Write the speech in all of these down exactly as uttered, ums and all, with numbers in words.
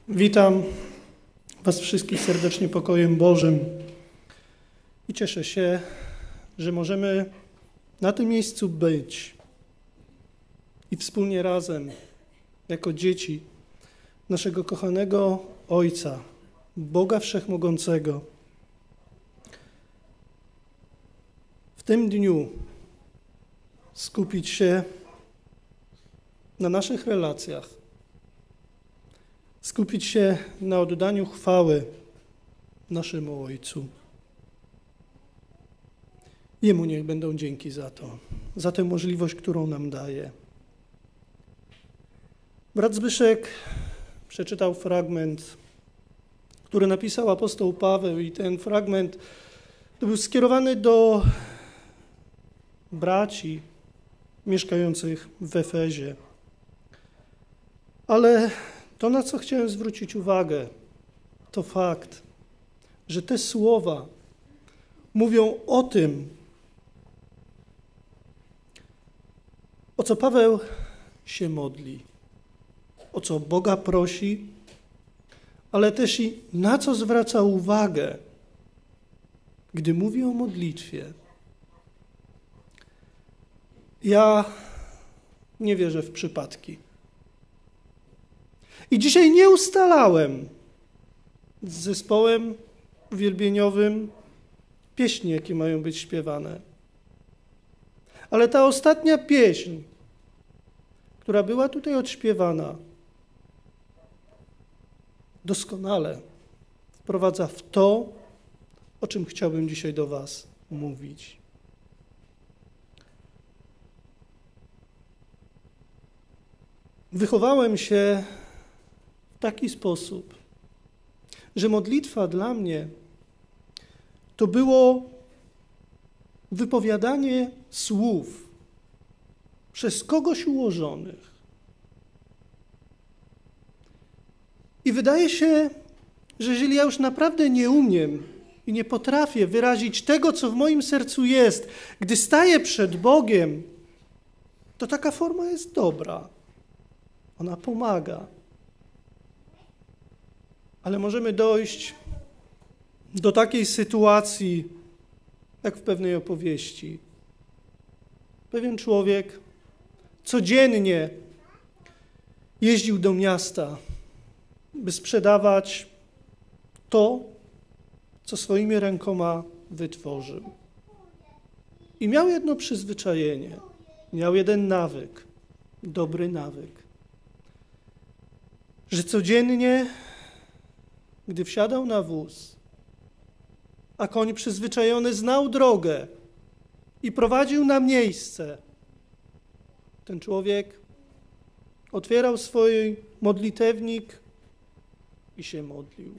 Witam Was wszystkich serdecznie pokojem Bożym i cieszę się, że możemy na tym miejscu być i wspólnie razem, jako dzieci naszego kochanego Ojca, Boga Wszechmogącego, w tym dniu skupić się na naszych relacjach, skupić się na oddaniu chwały naszemu Ojcu. Jemu niech będą dzięki za to, za tę możliwość, którą nam daje. Brat Zbyszek przeczytał fragment, który napisał apostoł Paweł, i ten fragment był skierowany do braci mieszkających w Efezie. Ale to, na co chciałem zwrócić uwagę, to fakt, że te słowa mówią o tym, o co Paweł się modli, o co Boga prosi, ale też i na co zwraca uwagę, gdy mówi o modlitwie. Ja nie wierzę w przypadki. I dzisiaj nie ustalałem z zespołem uwielbieniowym pieśni, jakie mają być śpiewane. Ale ta ostatnia pieśń, która była tutaj odśpiewana, doskonale wprowadza w to, o czym chciałbym dzisiaj do Was mówić. Wychowałem się w taki sposób, że modlitwa dla mnie to było wypowiadanie słów przez kogoś ułożonych. I wydaje się, że jeżeli ja już naprawdę nie umiem i nie potrafię wyrazić tego, co w moim sercu jest, gdy staję przed Bogiem, to taka forma jest dobra. Ona pomaga. Ale możemy dojść do takiej sytuacji, jak w pewnej opowieści. Pewien człowiek codziennie jeździł do miasta, by sprzedawać to, co swoimi rękoma wytworzył. I miał jedno przyzwyczajenie, miał jeden nawyk, dobry nawyk, że codziennie, gdy wsiadał na wóz, a koń przyzwyczajony znał drogę i prowadził na miejsce, ten człowiek otwierał swój modlitewnik i się modlił.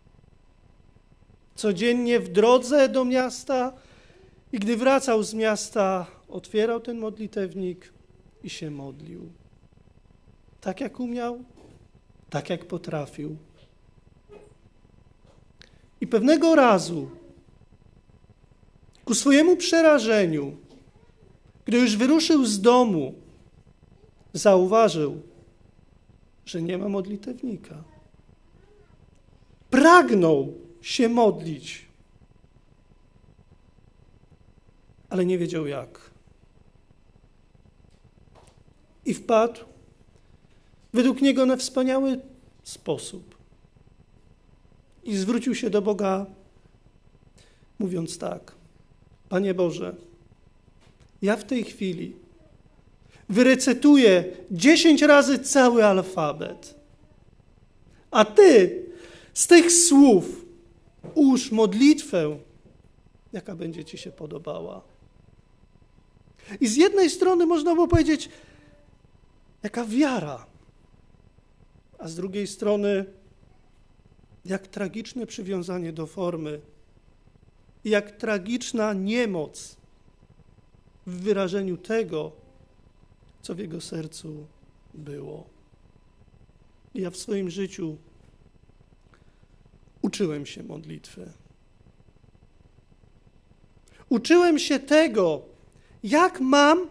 Codziennie w drodze do miasta i gdy wracał z miasta, otwierał ten modlitewnik i się modlił. Tak jak umiał, tak jak potrafił. I pewnego razu, ku swojemu przerażeniu, gdy już wyruszył z domu, zauważył, że nie ma modlitewnika. Pragnął się modlić, ale nie wiedział jak. I wpadł według niego na wspaniały sposób. I zwrócił się do Boga, mówiąc tak: Panie Boże, ja w tej chwili wyrecytuję dziesięć razy cały alfabet, a Ty z tych słów ułóż modlitwę, jaka będzie Ci się podobała. I z jednej strony można było powiedzieć, jaka wiara, a z drugiej strony jak tragiczne przywiązanie do formy i jak tragiczna niemoc w wyrażeniu tego, co w jego sercu było. I ja w swoim życiu uczyłem się modlitwy. Uczyłem się tego, jak mam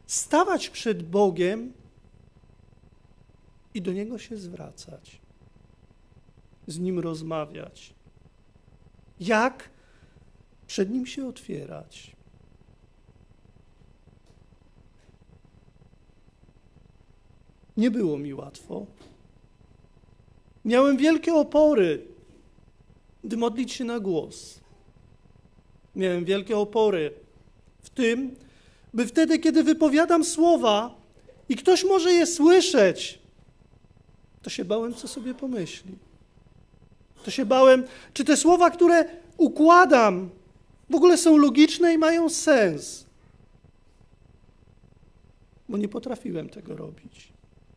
stawać przed Bogiem i do Niego się zwracać. z Nim rozmawiać, jak przed Nim się otwierać. Nie było mi łatwo. Miałem wielkie opory, gdy modlić się na głos. Miałem wielkie opory w tym, by wtedy, kiedy wypowiadam słowa i ktoś może je słyszeć, to się bałem, co sobie pomyśli. To się bałem, czy te słowa, które układam, w ogóle są logiczne i mają sens. Bo nie potrafiłem tego robić.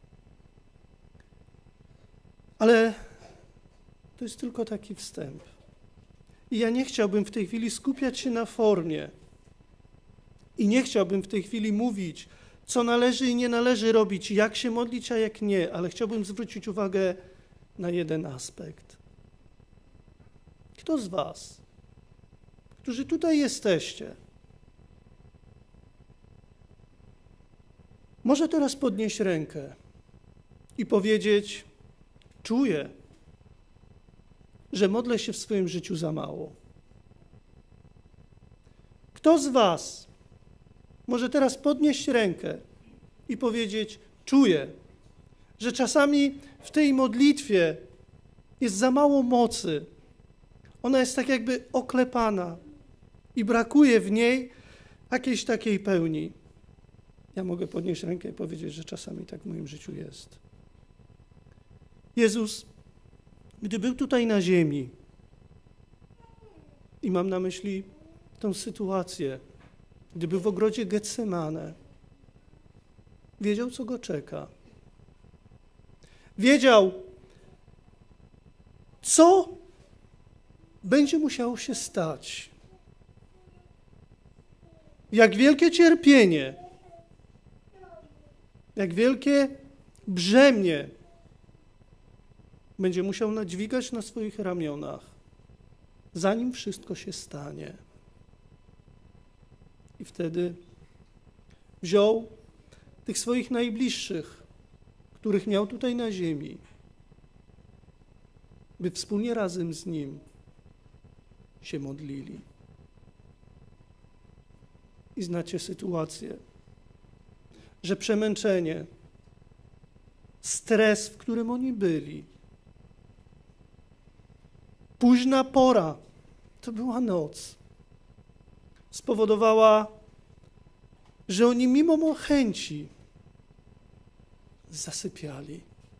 Ale to jest tylko taki wstęp. I ja nie chciałbym w tej chwili skupiać się na formie. I nie chciałbym w tej chwili mówić, co należy i nie należy robić, jak się modlić, a jak nie, ale chciałbym zwrócić uwagę na jeden aspekt. Kto z was, którzy tutaj jesteście, może teraz podnieść rękę i powiedzieć: czuję, że modlę się w swoim życiu za mało. Kto z was może teraz podnieść rękę i powiedzieć: czuję, że czasami w tej modlitwie jest za mało mocy. Ona jest tak jakby oklepana i brakuje w niej jakiejś takiej pełni. Ja mogę podnieść rękę i powiedzieć, że czasami tak w moim życiu jest. Jezus, gdy był tutaj na ziemi, i mam na myśli tę sytuację, gdy był w ogrodzie Getsemane, wiedział, co go czeka. Wiedział, co będzie musiało się stać. Jak wielkie cierpienie, jak wielkie brzemię będzie musiał nadźwigać na swoich ramionach, zanim wszystko się stanie. I wtedy wziął tych swoich najbliższych, których miał tutaj na ziemi, by wspólnie razem z Nim się modlili. I znacie sytuację, że przemęczenie, stres, w którym oni byli, późna pora, to była noc, spowodowała, że oni mimo chęci zasypiali.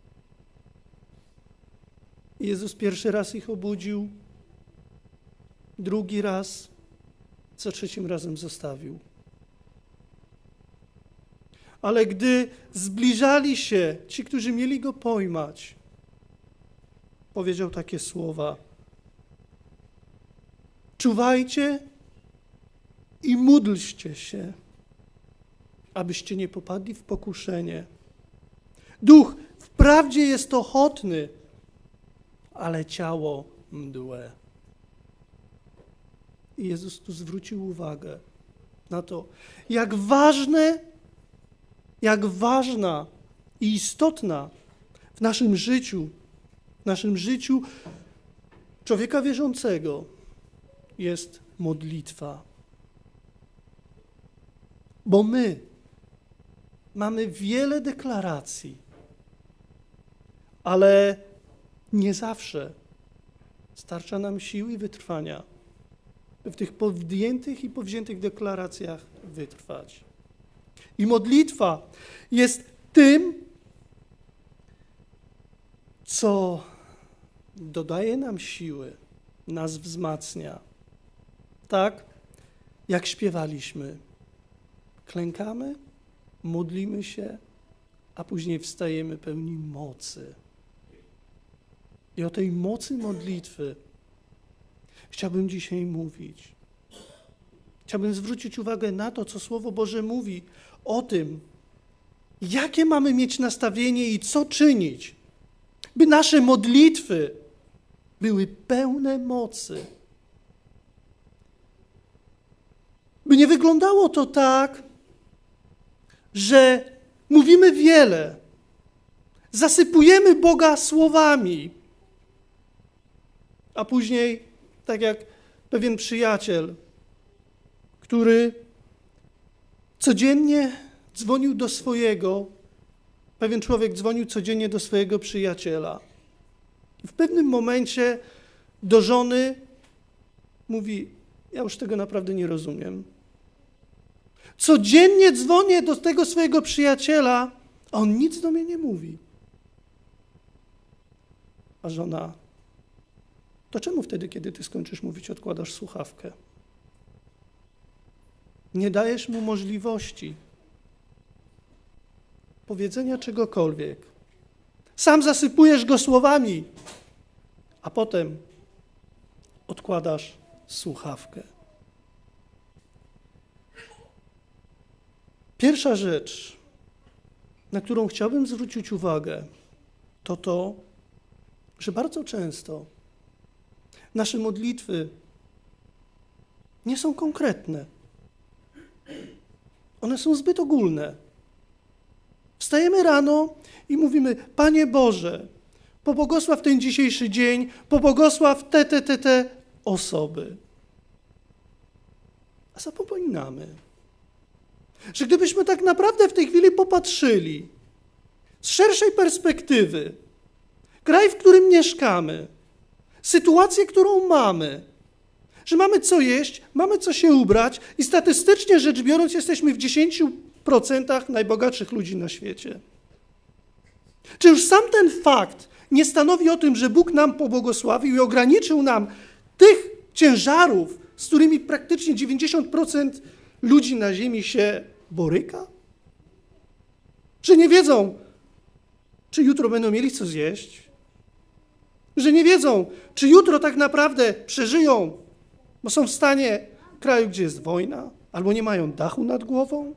Jezus pierwszy raz ich obudził, drugi raz, co trzecim razem zostawił. Ale gdy zbliżali się ci, którzy mieli go pojmać, powiedział takie słowa: czuwajcie i módlcie się, abyście nie popadli w pokuszenie. Duch wprawdzie jest ochotny, ale ciało mdłe. I Jezus tu zwrócił uwagę na to, jak ważne, jak ważna i istotna w naszym życiu, w naszym życiu człowieka wierzącego jest modlitwa. Bo my mamy wiele deklaracji, ale nie zawsze starcza nam sił i wytrwania, by w tych podjętych i powziętych deklaracjach wytrwać. I modlitwa jest tym, co dodaje nam siły, nas wzmacnia. Tak, jak śpiewaliśmy. Klękamy, modlimy się, a później wstajemy pełni mocy. I o tej mocy modlitwy chciałbym dzisiaj mówić. Chciałbym zwrócić uwagę na to, co Słowo Boże mówi o tym, jakie mamy mieć nastawienie i co czynić, by nasze modlitwy były pełne mocy. By nie wyglądało to tak, że mówimy wiele, zasypujemy Boga słowami, A później, tak jak pewien przyjaciel, który codziennie dzwonił do swojego, pewien człowiek dzwonił codziennie do swojego przyjaciela. I w pewnym momencie do żony mówi: ja już tego naprawdę nie rozumiem. Codziennie dzwonię do tego swojego przyjaciela, a on nic do mnie nie mówi. A żona: to czemu wtedy, kiedy ty skończysz mówić, odkładasz słuchawkę? Nie dajesz mu możliwości powiedzenia czegokolwiek. Sam zasypujesz go słowami, a potem odkładasz słuchawkę. Pierwsza rzecz, na którą chciałbym zwrócić uwagę, to to, że bardzo często nasze modlitwy nie są konkretne. One są zbyt ogólne. Wstajemy rano i mówimy: Panie Boże, pobłogosław ten dzisiejszy dzień, pobłogosław te, te, te, te osoby. A zapominamy, że gdybyśmy tak naprawdę w tej chwili popatrzyli z szerszej perspektywy, kraj, w którym mieszkamy, sytuację, którą mamy, że mamy co jeść, mamy co się ubrać i statystycznie rzecz biorąc jesteśmy w dziesięciu procentach najbogatszych ludzi na świecie. Czy już sam ten fakt nie stanowi o tym, że Bóg nam pobłogosławił i ograniczył nam tych ciężarów, z którymi praktycznie dziewięćdziesiąt procent ludzi na ziemi się boryka? Że nie wiedzą, czy jutro będą mieli co zjeść? Że nie wiedzą, czy jutro tak naprawdę przeżyją, bo są w stanie kraju, gdzie jest wojna, albo nie mają dachu nad głową?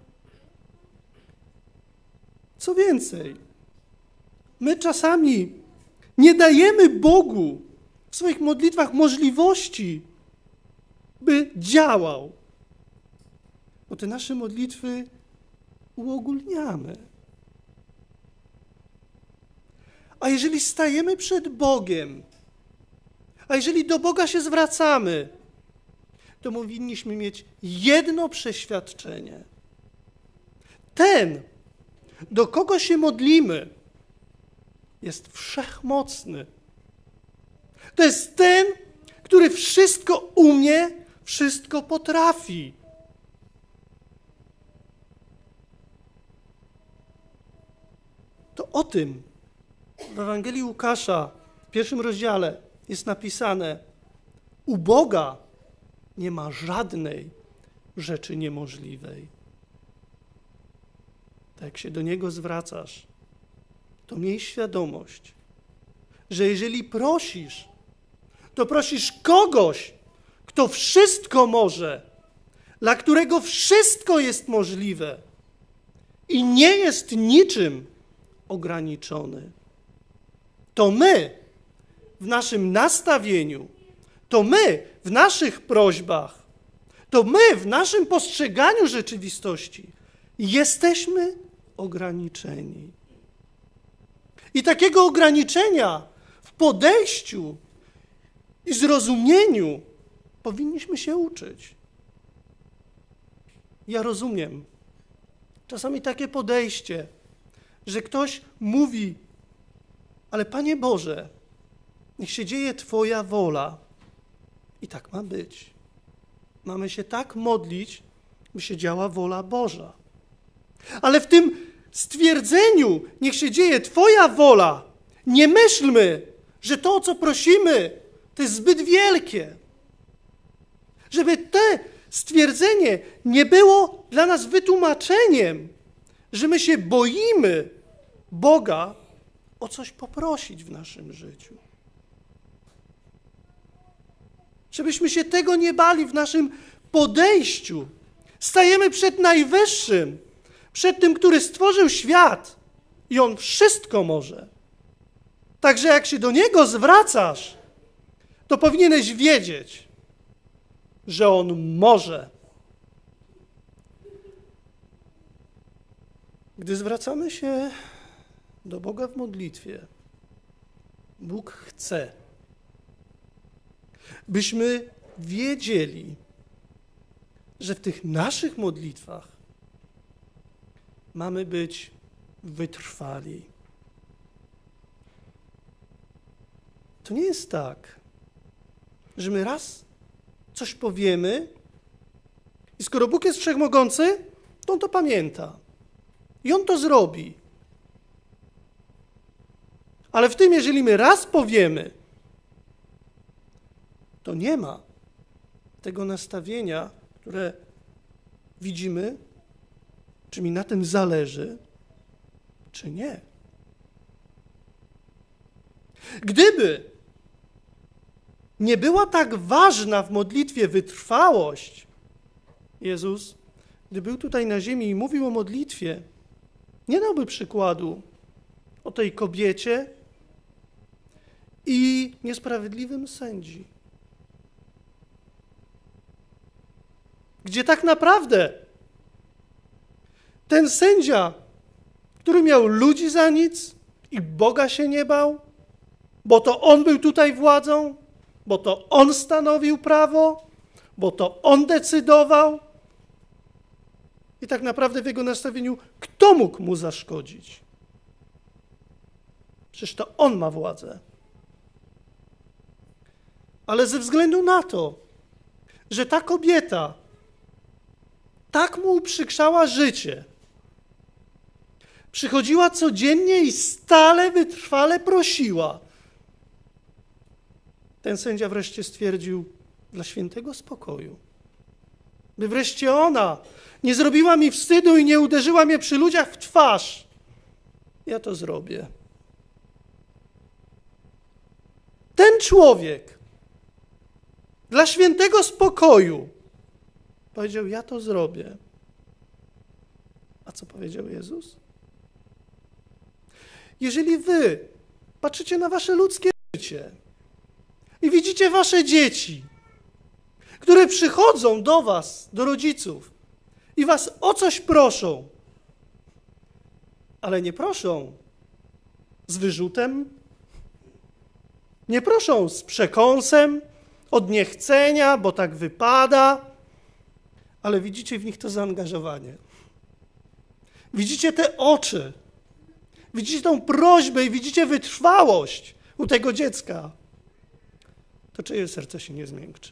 Co więcej, my czasami nie dajemy Bogu w swoich modlitwach możliwości, by działał, bo te nasze modlitwy uogólniamy. A jeżeli stajemy przed Bogiem, a jeżeli do Boga się zwracamy, to powinniśmy mieć jedno przeświadczenie. Ten, do kogo się modlimy, jest wszechmocny. To jest ten, który wszystko umie, wszystko potrafi. To o tym w Ewangelii Łukasza w pierwszym rozdziale jest napisane: u Boga nie ma żadnej rzeczy niemożliwej. Tak jak się do Niego zwracasz, to miej świadomość, że jeżeli prosisz, to prosisz kogoś, kto wszystko może, dla którego wszystko jest możliwe i nie jest niczym ograniczony. To my w naszym nastawieniu, to my w naszych prośbach, to my w naszym postrzeganiu rzeczywistości jesteśmy ograniczeni. I takiego ograniczenia w podejściu i zrozumieniu powinniśmy się uczyć. Ja rozumiem czasami takie podejście, że ktoś mówi: ale Panie Boże, niech się dzieje Twoja wola. I tak ma być. Mamy się tak modlić, by się działa wola Boża. Ale w tym stwierdzeniu, niech się dzieje Twoja wola, nie myślmy, że to, o co prosimy, to jest zbyt wielkie. Żeby to stwierdzenie nie było dla nas wytłumaczeniem, że my się boimy Boga o coś poprosić w naszym życiu. Żebyśmy się tego nie bali w naszym podejściu. Stajemy przed Najwyższym, przed tym, który stworzył świat i On wszystko może. Także jak się do Niego zwracasz, to powinieneś wiedzieć, że On może. Gdy zwracamy się do Boga w modlitwie, Bóg chce, byśmy wiedzieli, że w tych naszych modlitwach mamy być wytrwali. To nie jest tak, że my raz coś powiemy i skoro Bóg jest wszechmogący, to On to pamięta i On to zrobi. Ale w tym, jeżeli my raz powiemy, to nie ma tego nastawienia, które widzimy, czy mi na tym zależy, czy nie. Gdyby nie była tak ważna w modlitwie wytrwałość, Jezus, gdy był tutaj na ziemi i mówił o modlitwie, nie dałby przykładu o tej kobiecie i niesprawiedliwym sędzi, gdzie tak naprawdę ten sędzia, który miał ludzi za nic i Boga się nie bał, bo to On był tutaj władzą, bo to On stanowił prawo, bo to On decydował. I tak naprawdę w jego nastawieniu, kto mógł mu zaszkodzić? Przecież to On ma władzę. Ale ze względu na to, że ta kobieta tak mu uprzykrzała życie, przychodziła codziennie i stale, wytrwale prosiła, ten sędzia wreszcie stwierdził, dla świętego spokoju, by wreszcie ona nie zrobiła mi wstydu i nie uderzyła mnie przy ludziach w twarz, ja to zrobię. Ten człowiek dla świętego spokoju powiedział, ja to zrobię. A co powiedział Jezus? Jeżeli wy patrzycie na wasze ludzkie życie i widzicie wasze dzieci, które przychodzą do was, do rodziców i was o coś proszą, ale nie proszą z wyrzutem, nie proszą z przekąsem, od niechcenia, bo tak wypada, ale widzicie w nich to zaangażowanie. Widzicie te oczy, widzicie tą prośbę i widzicie wytrwałość u tego dziecka, to czyje serce się nie zmiękczy?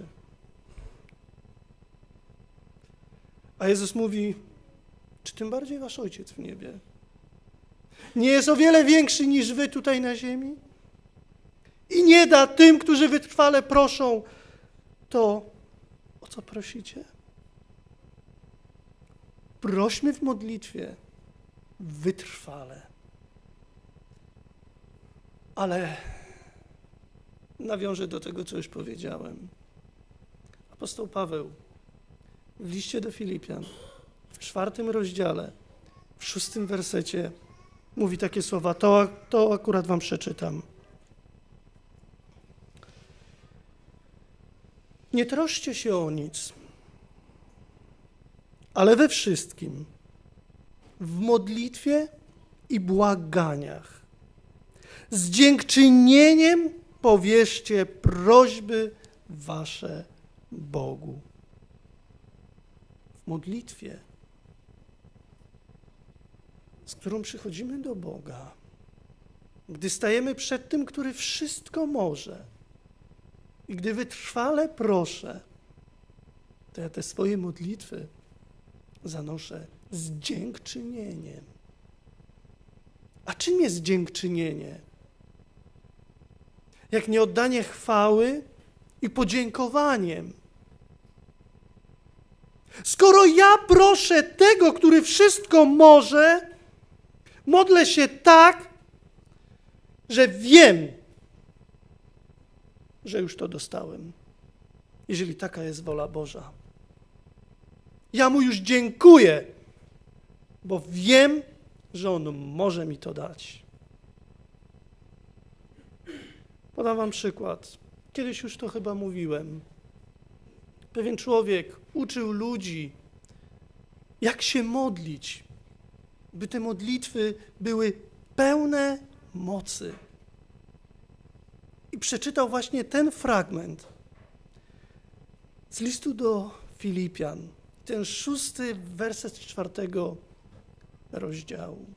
A Jezus mówi, czy tym bardziej wasz Ojciec w niebie nie jest o wiele większy niż wy tutaj na ziemi? I nie da tym, którzy wytrwale proszą, to, o co prosicie? Prośmy w modlitwie wytrwale. Ale nawiążę do tego, co już powiedziałem. Apostoł Paweł w liście do Filipian w czwartym rozdziale, w szóstym wersecie mówi takie słowa, to, to akurat wam przeczytam. Nie troszcie się o nic, ale we wszystkim, w modlitwie i błaganiach, z dziękczynieniem powierzcie prośby wasze Bogu. W modlitwie, z którą przychodzimy do Boga, gdy stajemy przed tym, który wszystko może i gdy wytrwale proszę, to ja te swoje modlitwy zanoszę z dziękczynieniem. A czym jest dziękczynienie? Jak nie oddanie chwały i podziękowaniem. Skoro ja proszę tego, który wszystko może, modlę się tak, że wiem, że już to dostałem, jeżeli taka jest wola Boża. Ja Mu już dziękuję, bo wiem, że On może mi to dać. Podam wam przykład. Kiedyś już to chyba mówiłem. Pewien człowiek uczył ludzi, jak się modlić, by te modlitwy były pełne mocy. I przeczytał właśnie ten fragment Z listu do Filipian, ten szósty werset czwartego rozdziału.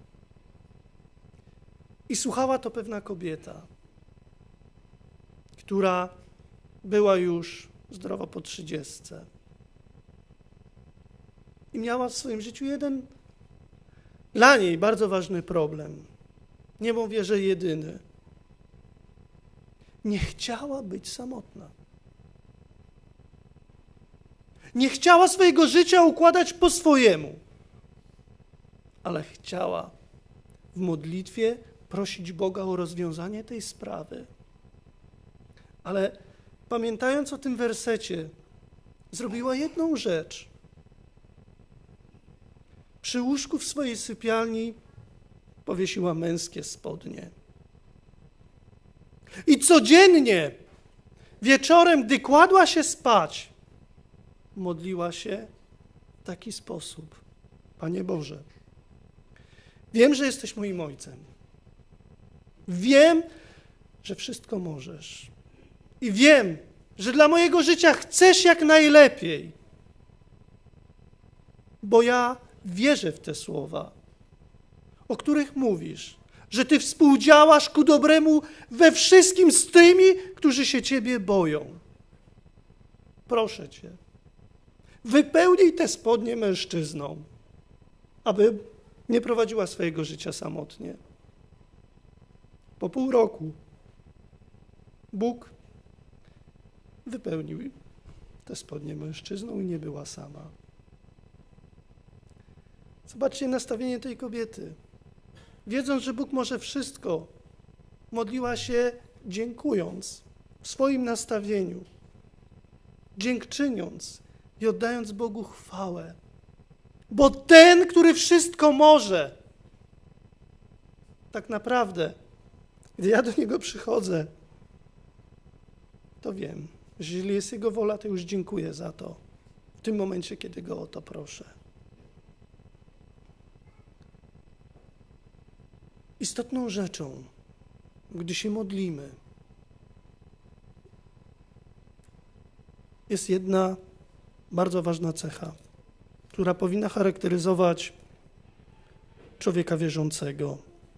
I słuchała to pewna kobieta, która była już zdrowa po trzydziestce. I miała w swoim życiu jeden dla niej bardzo ważny problem. Nie mówię, że jedyny. Nie chciała być samotna. Nie chciała swojego życia układać po swojemu, ale chciała w modlitwie prosić Boga o rozwiązanie tej sprawy. Ale pamiętając o tym wersecie, zrobiła jedną rzecz. Przy łóżku w swojej sypialni powiesiła męskie spodnie. I codziennie, wieczorem, gdy kładła się spać, modliła się w taki sposób. Panie Boże, wiem, że jesteś moim Ojcem. Wiem, że wszystko możesz. I wiem, że dla mojego życia chcesz jak najlepiej. Bo ja wierzę w te słowa, o których mówisz, że Ty współdziałasz ku dobremu we wszystkim z tymi, którzy się Ciebie boją. Proszę Cię, wypełnij te spodnie mężczyzną, aby nie prowadziła swojego życia samotnie. Po pół roku Bóg wypełnił te spodnie mężczyzną i nie była sama. Zobaczcie nastawienie tej kobiety. Wiedząc, że Bóg może wszystko, modliła się dziękując w swoim nastawieniu, dziękczyniąc i oddając Bogu chwałę. Bo ten, który wszystko może, tak naprawdę, gdy ja do Niego przychodzę, to wiem, że jeżeli jest Jego wola, to już dziękuję za to w tym momencie, kiedy Go o to proszę. Istotną rzeczą, gdy się modlimy, jest jedna bardzo ważna cecha, która powinna charakteryzować człowieka wierzącego.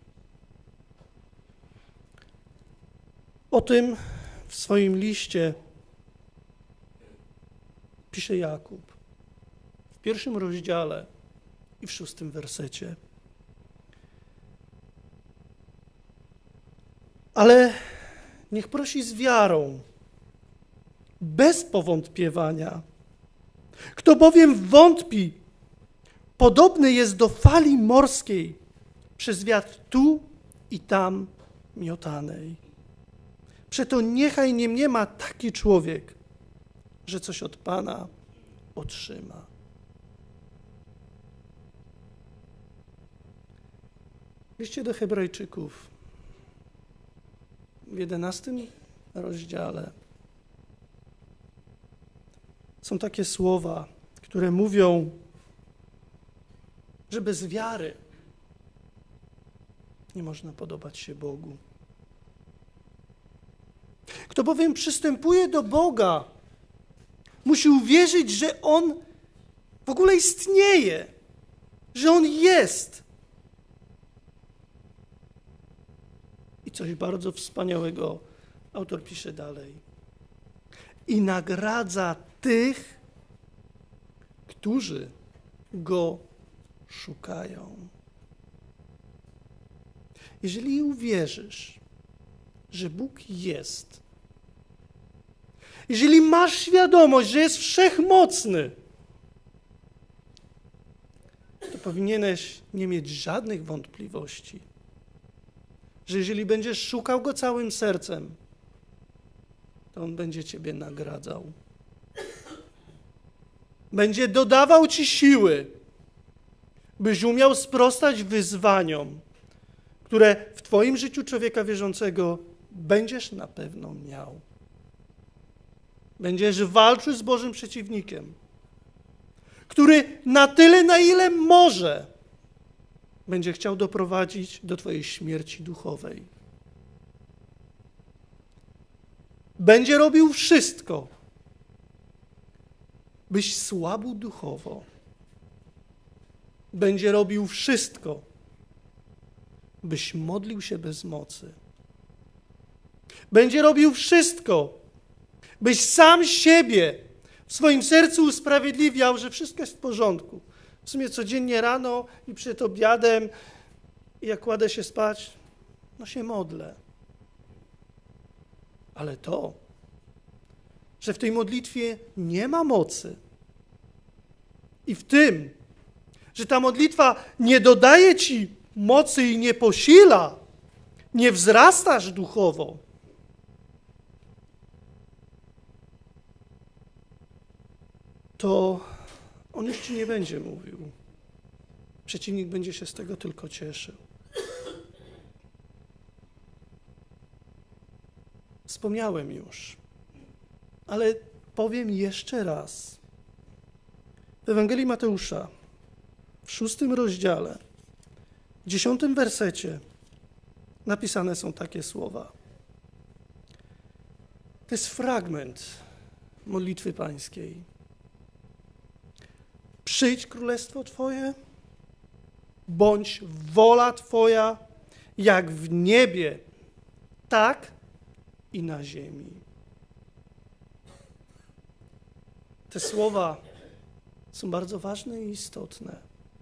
O tym w swoim liście pisze Jakub w pierwszym rozdziale i w szóstym wersecie. Ale niech prosi z wiarą, bez powątpiewania. Kto bowiem wątpi, podobny jest do fali morskiej, przez wiatr tu i tam miotanej. Przeto niechaj nie mniema taki człowiek, że coś od Pana otrzyma. W liście do Hebrajczyków w jedenastym rozdziale są takie słowa, które mówią, że bez wiary nie można podobać się Bogu. Kto bowiem przystępuje do Boga, musi uwierzyć, że On w ogóle istnieje, że On jest. I coś bardzo wspaniałego autor pisze dalej. I nagradza tych, którzy Go szukają. Jeżeli uwierzysz, że Bóg jest, jeżeli masz świadomość, że jest wszechmocny, to powinieneś nie mieć żadnych wątpliwości, że jeżeli będziesz szukał Go całym sercem, to On będzie Ciebie nagradzał. Będzie dodawał Ci siły, byś umiał sprostać wyzwaniom, które w Twoim życiu człowieka wierzącego będziesz na pewno miał. Będziesz walczył z Bożym przeciwnikiem, który na tyle, na ile może, będzie chciał doprowadzić do Twojej śmierci duchowej. Będzie robił wszystko, byś słabł duchowo. Będzie robił wszystko, byś modlił się bez mocy. Będzie robił wszystko, byś sam siebie w swoim sercu usprawiedliwiał, że wszystko jest w porządku. W sumie codziennie rano i przed obiadem, i jak kładę się spać, no się modlę. Ale to, że w tej modlitwie nie ma mocy i w tym, że ta modlitwa nie dodaje ci mocy i nie posila, nie wzrastasz duchowo, to on już ci nie będzie mówił. Przeciwnik będzie się z tego tylko cieszył. Wspomniałem już, ale powiem jeszcze raz. W Ewangelii Mateusza, w szóstym rozdziale, w dziesiątym wersecie napisane są takie słowa. To jest fragment modlitwy pańskiej. Przyjdź królestwo Twoje, bądź wola Twoja, jak w niebie, tak i na ziemi. Te słowa są bardzo ważne i istotne,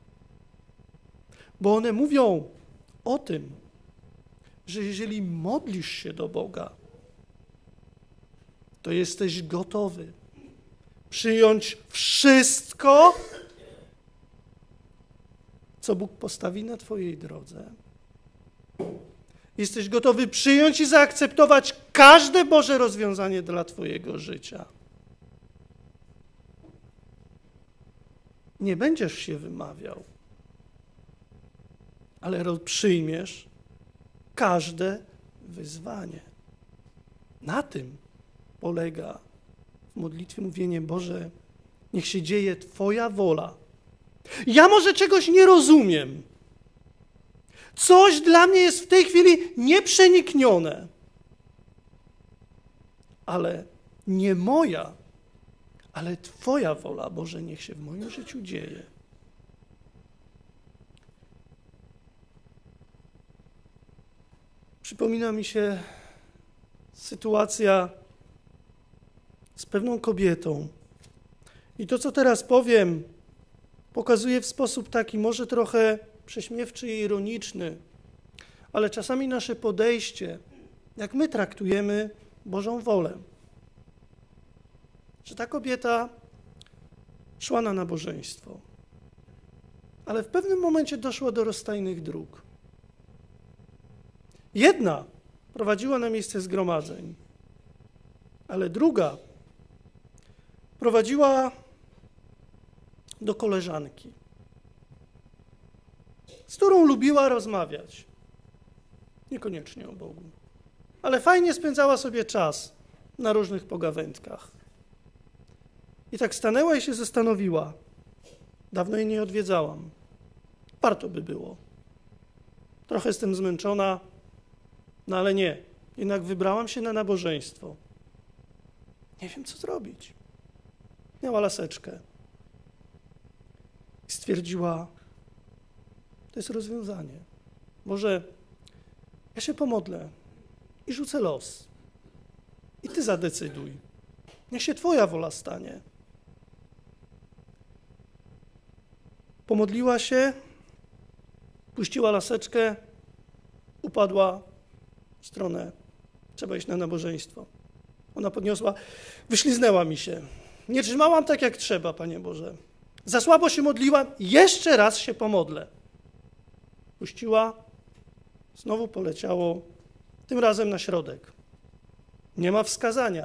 bo one mówią o tym, że jeżeli modlisz się do Boga, to jesteś gotowy przyjąć wszystko, co Bóg postawi na Twojej drodze. Jesteś gotowy przyjąć i zaakceptować każde Boże rozwiązanie dla Twojego życia. Nie będziesz się wymawiał, ale przyjmiesz każde wyzwanie. Na tym polega w modlitwie mówienie: Boże, niech się dzieje Twoja wola. Ja może czegoś nie rozumiem. Coś dla mnie jest w tej chwili nieprzeniknione. Ale nie moja, ale Twoja wola, Boże, niech się w moim życiu dzieje. Przypomina mi się sytuacja z pewną kobietą. I to, co teraz powiem, pokazuje w sposób taki może trochę prześmiewczy i ironiczny, ale czasami nasze podejście, jak my traktujemy Bożą wolę. Że ta kobieta szła na nabożeństwo, ale w pewnym momencie doszła do rozstajnych dróg. Jedna prowadziła na miejsce zgromadzeń, ale druga prowadziła do koleżanki, z którą lubiła rozmawiać. Niekoniecznie o Bogu, ale fajnie spędzała sobie czas na różnych pogawędkach. I tak stanęła i się zastanowiła. Dawno jej nie odwiedzałam. Warto by było. Trochę jestem zmęczona, no ale nie. Jednak wybrałam się na nabożeństwo. Nie wiem, co zrobić. Miała laseczkę. I stwierdziła, to jest rozwiązanie. Może ja się pomodlę i rzucę los. I ty zadecyduj. Niech się Twoja wola stanie. Pomodliła się, puściła laseczkę, upadła w stronę, trzeba iść na nabożeństwo. Ona podniosła, wyśliznęła mi się. Nie trzymałam tak, jak trzeba, Panie Boże. Za słabo się modliłam, jeszcze raz się pomodlę. Puściła, znowu poleciało, tym razem na środek. Nie ma wskazania.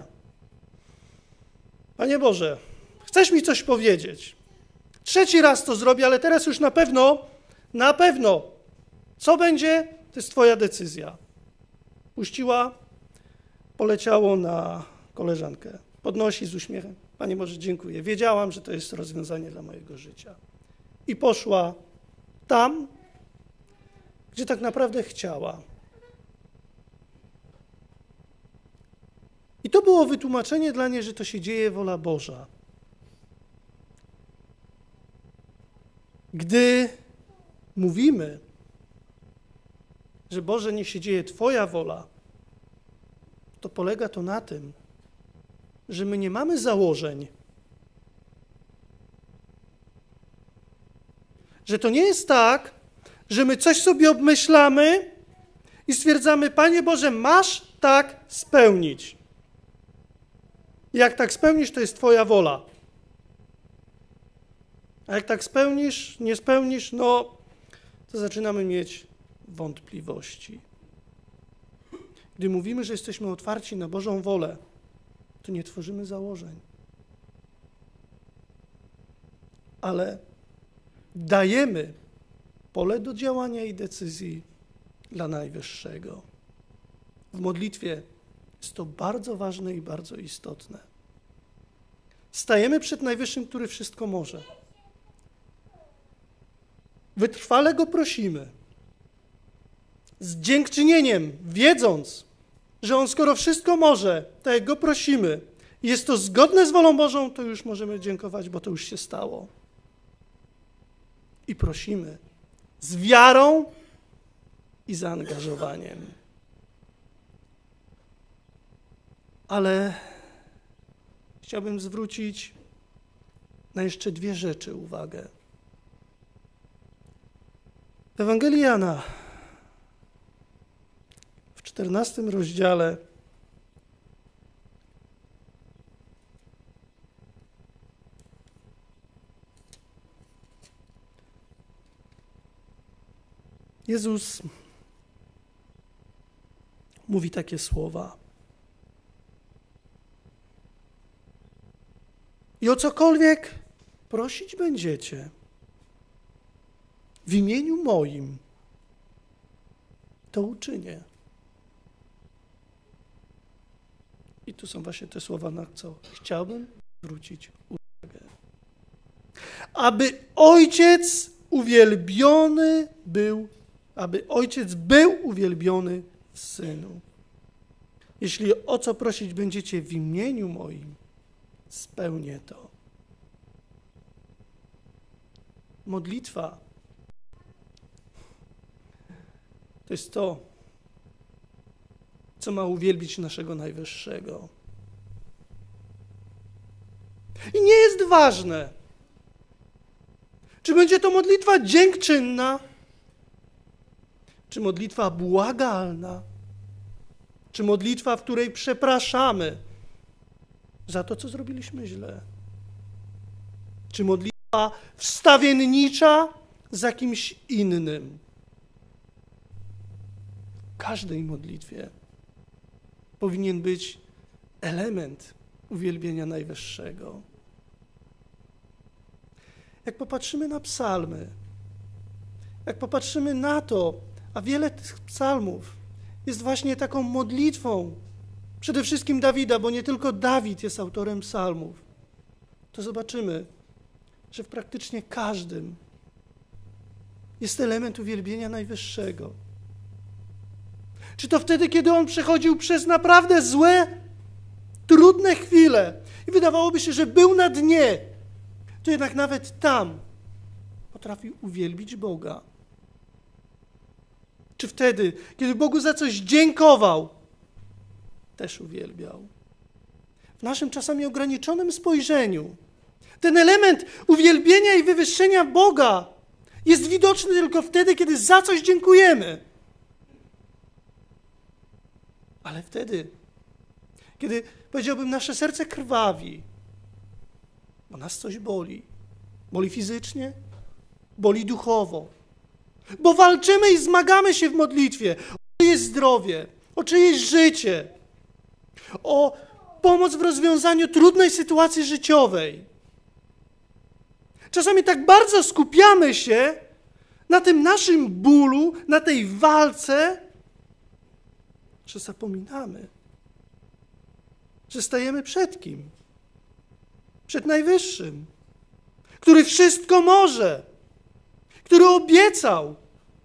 Panie Boże, chcesz mi coś powiedzieć? Trzeci raz to zrobię, ale teraz już na pewno, na pewno, co będzie, to jest Twoja decyzja. Puściła, poleciało na koleżankę. Podnosi z uśmiechem. Panie Boże, dziękuję. Wiedziałam, że to jest rozwiązanie dla mojego życia. I poszła tam, gdzie tak naprawdę chciała. I to było wytłumaczenie dla niej, że to się dzieje wola Boża. Gdy mówimy, że Boże, niech się dzieje Twoja wola, to polega to na tym, że my nie mamy założeń. Że to nie jest tak, że my coś sobie obmyślamy i stwierdzamy, Panie Boże, masz tak spełnić. Jak tak spełnisz, to jest Twoja wola. A jak tak spełnisz, nie spełnisz, no to zaczynamy mieć wątpliwości. Gdy mówimy, że jesteśmy otwarci na Bożą wolę, to nie tworzymy założeń. Ale dajemy pole do działania i decyzji dla Najwyższego. W modlitwie jest to bardzo ważne i bardzo istotne. Stajemy przed Najwyższym, który wszystko może. Wytrwale Go prosimy. Z dziękczynieniem, wiedząc, że On skoro wszystko może, to jak Go prosimy, jest to zgodne z wolą Bożą, to już możemy dziękować, bo to już się stało. I prosimy z wiarą i zaangażowaniem. Ale chciałbym zwrócić na jeszcze dwie rzeczy uwagę. W Ewangelii Jana w czternastym rozdziale Jezus mówi takie słowa. I o cokolwiek prosić będziecie w imieniu moim, to uczynię. I tu są właśnie te słowa, na co chciałbym zwrócić uwagę. Aby Ojciec uwielbiony był, aby Ojciec był uwielbiony w Synu. Jeśli o co prosić będziecie w imieniu moim, spełnię to. Modlitwa to jest to, co ma uwielbić naszego Najwyższego. I nie jest ważne, czy będzie to modlitwa dziękczynna, czy modlitwa błagalna, czy modlitwa, w której przepraszamy za to, co zrobiliśmy źle, czy modlitwa wstawiennicza za kimś innym. W każdej modlitwie powinien być element uwielbienia Najwyższego. Jak popatrzymy na psalmy, jak popatrzymy na to, a wiele tych psalmów jest właśnie taką modlitwą, przede wszystkim Dawida, bo nie tylko Dawid jest autorem psalmów, to zobaczymy, że w praktycznie każdym jest element uwielbienia Najwyższego. Czy to wtedy, kiedy on przechodził przez naprawdę złe, trudne chwile i wydawałoby się, że był na dnie, to jednak nawet tam potrafił uwielbić Boga. Czy wtedy, kiedy Bogu za coś dziękował, też uwielbiał. W naszym czasami ograniczonym spojrzeniu ten element uwielbienia i wywyższenia Boga jest widoczny tylko wtedy, kiedy za coś dziękujemy. Ale wtedy, kiedy, powiedziałbym, nasze serce krwawi, bo nas coś boli. Boli fizycznie, boli duchowo. Bo walczymy i zmagamy się w modlitwie o czyjeś zdrowie, o czyjeś życie, o pomoc w rozwiązaniu trudnej sytuacji życiowej. Czasami tak bardzo skupiamy się na tym naszym bólu, na tej walce, że zapominamy, że stajemy przed kim? Przed Najwyższym, który wszystko może, który obiecał.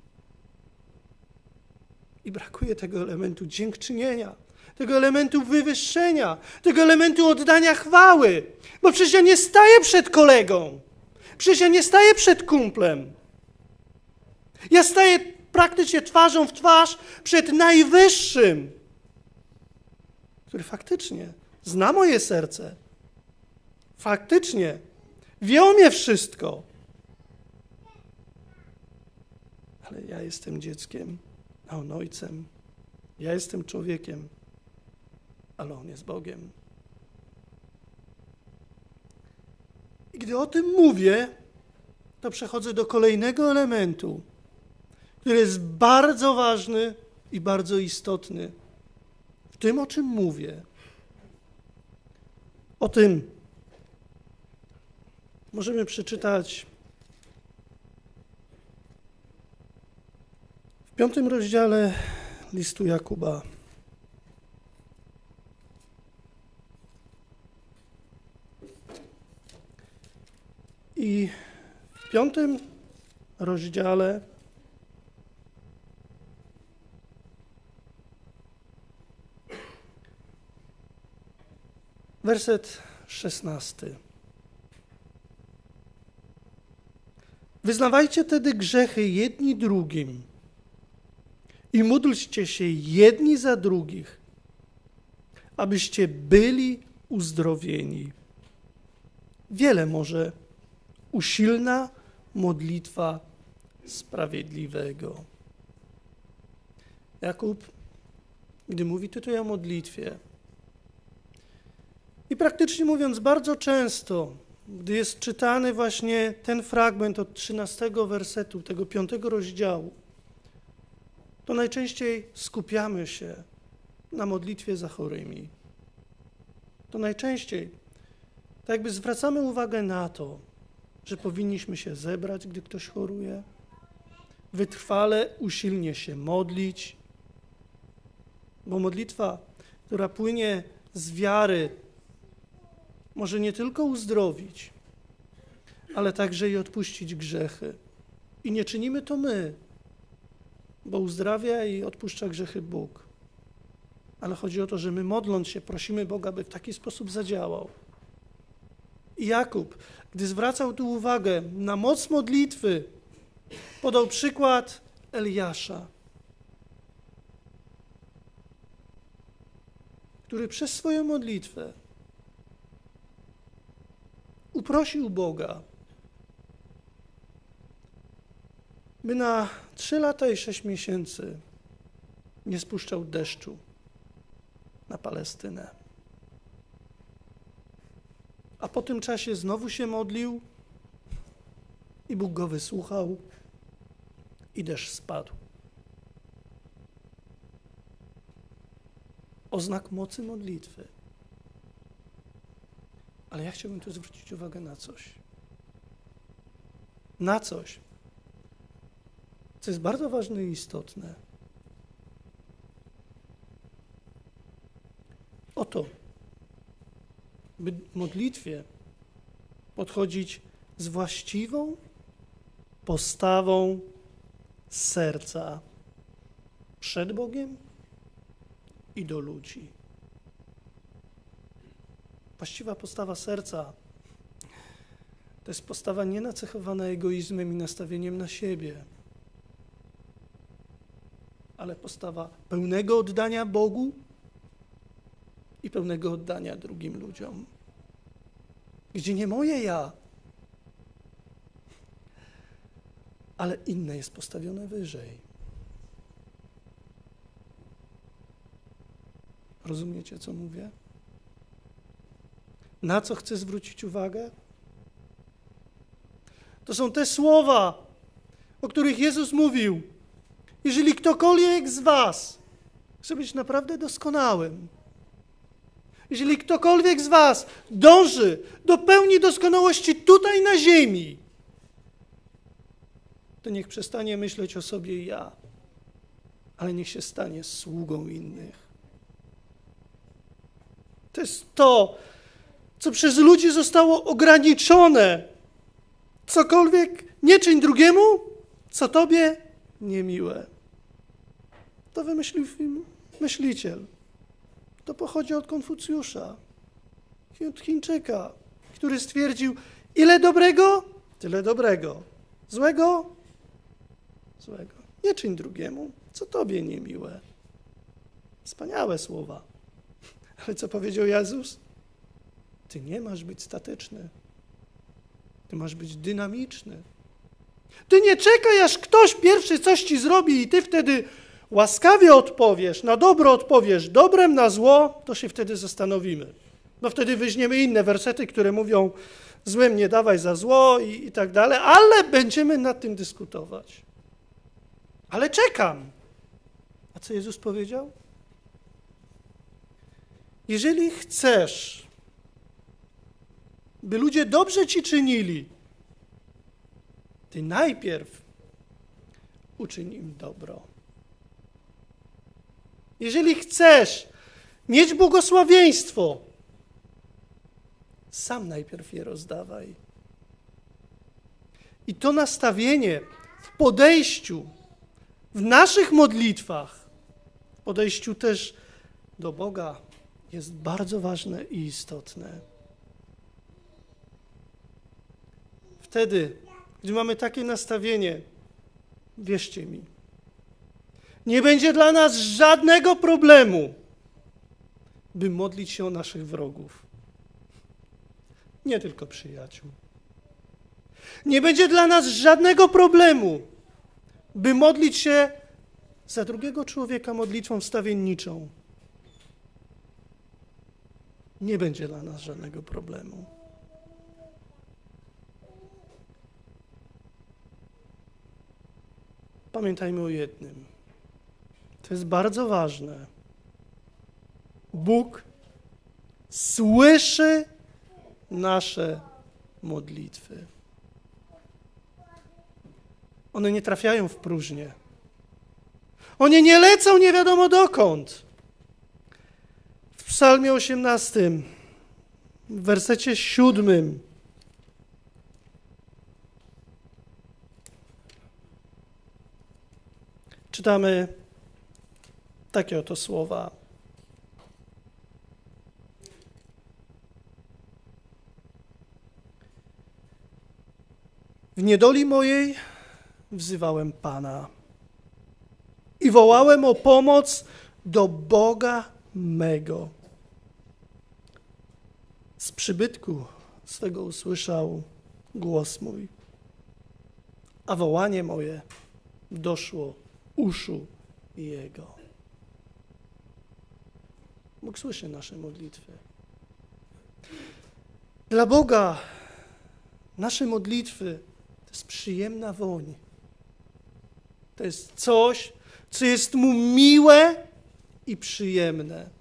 I brakuje tego elementu dziękczynienia, tego elementu wywyższenia, tego elementu oddania chwały. Bo przecież ja nie staję przed kolegą. Przecież ja nie staję przed kumplem. Ja staję praktycznie twarzą w twarz przed Najwyższym, który faktycznie zna moje serce. Faktycznie wie o mnie wszystko. Ale ja jestem dzieckiem, a on ojcem. Ja jestem człowiekiem, ale on jest Bogiem. I gdy o tym mówię, to przechodzę do kolejnego elementu, który jest bardzo ważny i bardzo istotny w tym, o czym mówię. O tym możemy przeczytać w piątym rozdziale listu Jakuba. I w piątym rozdziale werset szesnasty. Wyznawajcie tedy grzechy jedni drugim i módlcie się jedni za drugich, abyście byli uzdrowieni. Wiele może usilna modlitwa sprawiedliwego. Jakub, gdy mówi tutaj o modlitwie, i praktycznie mówiąc bardzo często, gdy jest czytany właśnie ten fragment od trzynastego wersetu tego piątego rozdziału, to najczęściej skupiamy się na modlitwie za chorymi. To najczęściej tak jakby zwracamy uwagę na to, że powinniśmy się zebrać, gdy ktoś choruje, wytrwale, usilnie się modlić, bo modlitwa, która płynie z wiary, może nie tylko uzdrowić, ale także i odpuścić grzechy. I nie czynimy to my, bo uzdrawia i odpuszcza grzechy Bóg. Ale chodzi o to, że my modląc się, prosimy Boga, by w taki sposób zadziałał. I Jakub, gdy zwracał tu uwagę na moc modlitwy, podał przykład Eliasza, który przez swoją modlitwę uprosił Boga, by na trzy lata i sześć miesięcy nie spuszczał deszczu na Palestynę. A po tym czasie znowu się modlił i Bóg go wysłuchał i deszcz spadł. Oznak mocy modlitwy. Ale ja chciałbym tu zwrócić uwagę na coś. Na coś, co jest bardzo ważne i istotne. Oto, by w modlitwie podchodzić z właściwą postawą serca przed Bogiem i do ludzi. Właściwa postawa serca to jest postawa nie nacechowana egoizmem i nastawieniem na siebie, ale postawa pełnego oddania Bogu i pełnego oddania drugim ludziom. Gdzie nie moje ja, ale inne jest postawione wyżej. Rozumiecie, co mówię? Na co chcę zwrócić uwagę? To są te słowa, o których Jezus mówił. Jeżeli ktokolwiek z was chce być naprawdę doskonałym, jeżeli ktokolwiek z was dąży do pełni doskonałości tutaj na ziemi, to niech przestanie myśleć o sobie i ja, ale niech się stanie sługą innych. To jest to, co przez ludzi zostało ograniczone. Cokolwiek nie czyń drugiemu, co tobie niemiłe. To wymyślił myśliciel. To pochodzi od Konfucjusza, od Chińczyka, który stwierdził, ile dobrego, Tyle dobrego. Złego? Złego. Nie czyń drugiemu, co tobie niemiłe. Wspaniałe słowa. Ale co powiedział Jezus? Ty nie masz być statyczny. Ty masz być dynamiczny. Ty nie czekaj, aż ktoś pierwszy coś ci zrobi i ty wtedy łaskawie odpowiesz, na dobro odpowiesz, dobrem na zło, to się wtedy zastanowimy. No wtedy weźmiemy inne wersety, które mówią, złem nie dawaj za zło i, i tak dalej, ale będziemy nad tym dyskutować. Ale czekam. A co Jezus powiedział? Jeżeli chcesz, by ludzie dobrze ci czynili, ty najpierw uczyń im dobro. Jeżeli chcesz mieć błogosławieństwo, sam najpierw je rozdawaj. I to nastawienie w podejściu, w naszych modlitwach, w podejściu też do Boga jest bardzo ważne i istotne. Wtedy, gdy mamy takie nastawienie, wierzcie mi, nie będzie dla nas żadnego problemu, by modlić się o naszych wrogów. Nie tylko przyjaciół. Nie będzie dla nas żadnego problemu, by modlić się za drugiego człowieka modlitwą wstawienniczą. Nie będzie dla nas żadnego problemu. Pamiętajmy o jednym. To jest bardzo ważne. Bóg słyszy nasze modlitwy. One nie trafiają w próżnię. One nie lecą nie wiadomo dokąd. W Psalmie osiemnastym, w wersecie siódmym, czytamy takie oto słowa. W niedoli mojej wzywałem Pana i wołałem o pomoc do Boga mego. Z przybytku swego usłyszał głos mój, a wołanie moje doszło uszu Jego. Bóg słyszy nasze modlitwy. Dla Boga nasze modlitwy to jest przyjemna woń. To jest coś, co jest Mu miłe i przyjemne.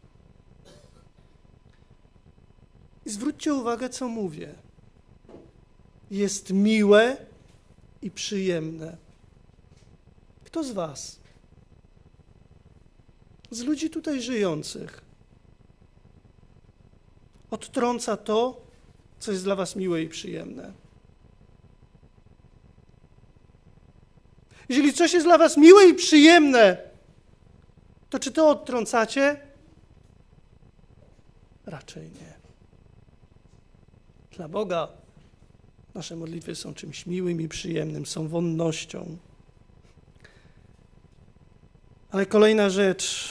I zwróćcie uwagę, co mówię. Jest miłe i przyjemne. Kto z was, z ludzi tutaj żyjących, odtrąca to, co jest dla was miłe i przyjemne? Jeżeli coś jest dla was miłe i przyjemne, to czy to odtrącacie? Raczej nie. Dla Boga nasze modlitwy są czymś miłym i przyjemnym, są wonnością. Ale kolejna rzecz.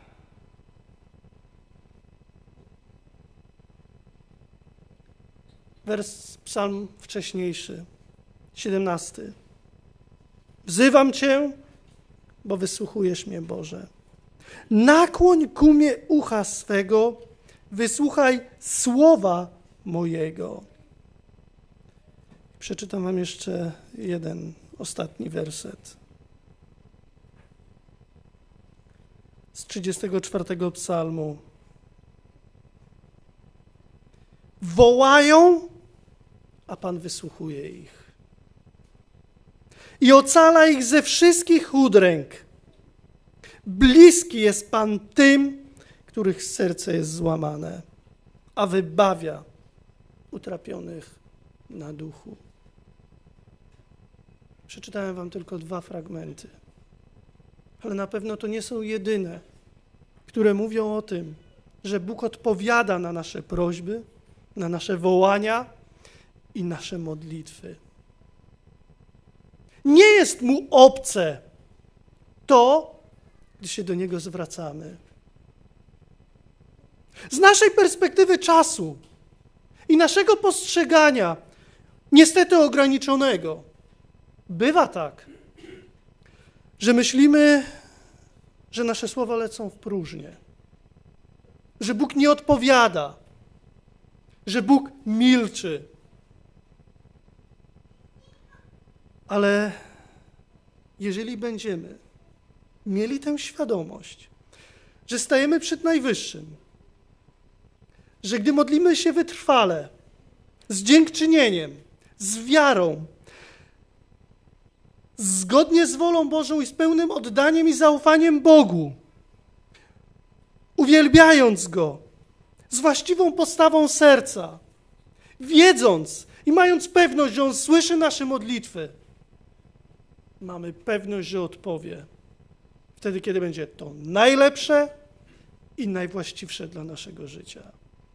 Wers, psalm wcześniejszy, siedemnasty. Wzywam Cię, bo wysłuchujesz mnie, Boże. Nakłoń ku mnie ucha swego, wysłuchaj słowa mojego. Przeczytam wam jeszcze jeden, ostatni werset. Z trzydziestego czwartego psalmu. Wołają, a Pan wysłuchuje ich. I ocala ich ze wszystkich udręk. Bliski jest Pan tym, których serce jest złamane, a wybawia utrapionych na duchu. Przeczytałem wam tylko dwa fragmenty, ale na pewno to nie są jedyne, które mówią o tym, że Bóg odpowiada na nasze prośby, na nasze wołania i nasze modlitwy. Nie jest mu obce to, gdy się do niego zwracamy. Z naszej perspektywy czasu i naszego postrzegania, niestety ograniczonego, bywa tak, że myślimy, że nasze słowa lecą w próżnię, że Bóg nie odpowiada, że Bóg milczy. Ale jeżeli będziemy mieli tę świadomość, że stajemy przed Najwyższym, że gdy modlimy się wytrwale, z dziękczynieniem, z wiarą, zgodnie z wolą Bożą i z pełnym oddaniem i zaufaniem Bogu, uwielbiając Go, z właściwą postawą serca, wiedząc i mając pewność, że On słyszy nasze modlitwy, mamy pewność, że odpowie wtedy, kiedy będzie to najlepsze i najwłaściwsze dla naszego życia.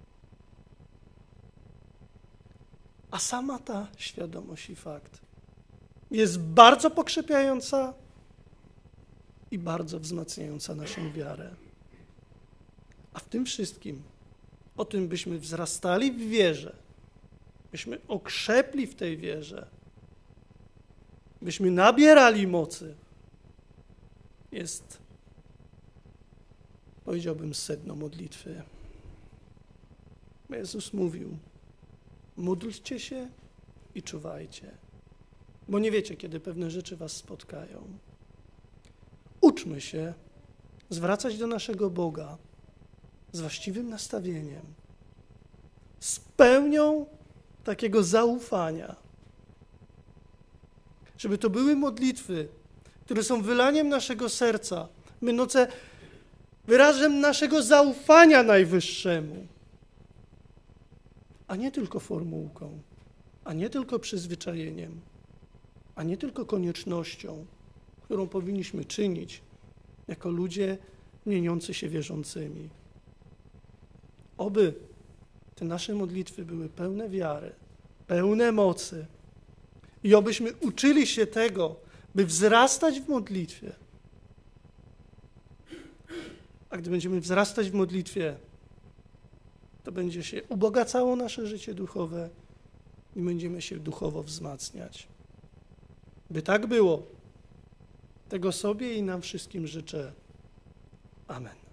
A sama ta świadomość i fakt jest bardzo pokrzepiająca i bardzo wzmacniająca naszą wiarę. A w tym wszystkim, o tym byśmy wzrastali w wierze, byśmy okrzepli w tej wierze, byśmy nabierali mocy, jest, powiedziałbym, sedno modlitwy. Jezus mówił: módlcie się i czuwajcie, bo nie wiecie, kiedy pewne rzeczy was spotkają. Uczmy się zwracać do naszego Boga z właściwym nastawieniem, z pełnią takiego zaufania, żeby to były modlitwy, które są wylaniem naszego serca, będące wyrazem naszego zaufania Najwyższemu, a nie tylko formułką, a nie tylko przyzwyczajeniem, a nie tylko koniecznością, którą powinniśmy czynić jako ludzie mieniący się wierzącymi. Oby te nasze modlitwy były pełne wiary, pełne mocy i obyśmy uczyli się tego, by wzrastać w modlitwie. A gdy będziemy wzrastać w modlitwie, to będzie się ubogacało nasze życie duchowe i będziemy się duchowo wzmacniać. By tak było, tego sobie i nam wszystkim życzę. Amen.